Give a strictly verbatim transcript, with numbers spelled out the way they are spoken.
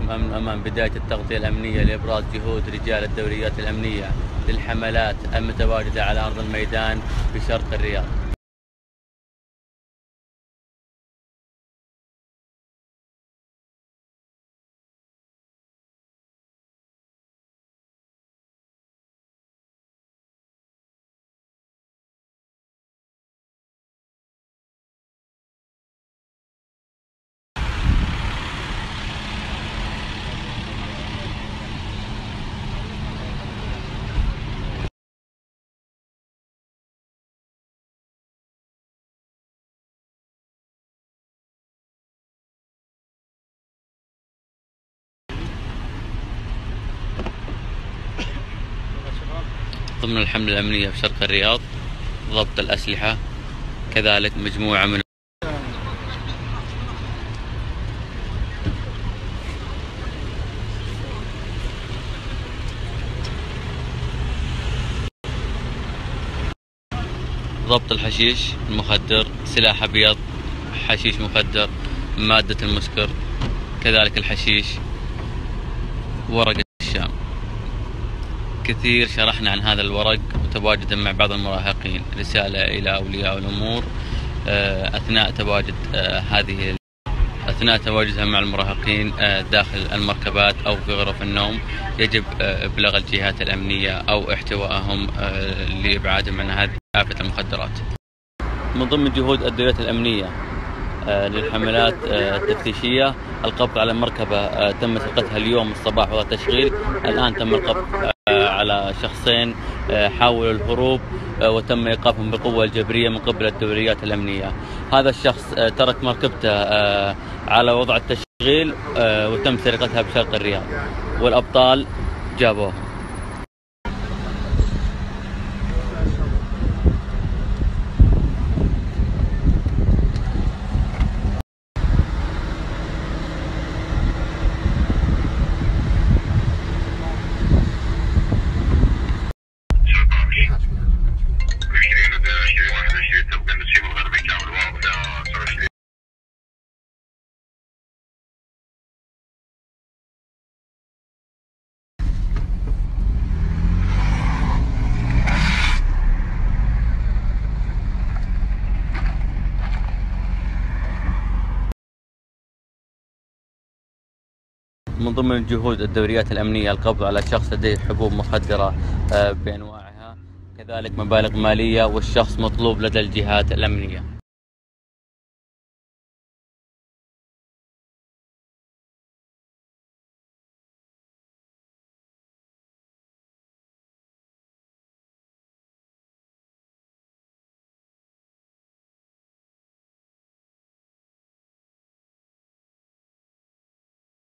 أمام بداية التغطية الأمنية لإبراز جهود رجال الدوريات الأمنية للحملات المتواجدة على أرض الميدان بشرق الرياض. ضمن الحملة الأمنية في شرق الرياض ضبط الأسلحة، كذلك مجموعة من ضبط الحشيش المخدر، سلاح أبيض، حشيش مخدر، مادة المسكر، كذلك الحشيش، ورقة الشام. كثير شرحنا عن هذا الورق وتواجدا مع بعض المراهقين. رسالة إلى أولياء الأمور أثناء تواجد هذه أثناء تواجدها مع المراهقين داخل المركبات أو في غرف النوم، يجب إبلاغ الجهات الأمنية أو احتوائهم لإبعادهم عن هذه آفة المخدرات. من ضمن جهود الدوريات الأمنية للحملات التفتيشية القبض على مركبة تم سرقتها اليوم الصباح وقت تشغيل. الآن تم القبض على شخصين حاولوا الهروب وتم إيقافهم بالقوة الجبرية من قبل الدوريات الأمنية. هذا الشخص ترك مركبته على وضع التشغيل وتم سرقتها بشرق الرياض، والأبطال جابوه. من ضمن جهود الدوريات الأمنية القبض على شخص لديه حبوب مخدرة بأنواعها، كذلك مبالغ مالية، والشخص مطلوب لدى الجهات الأمنية.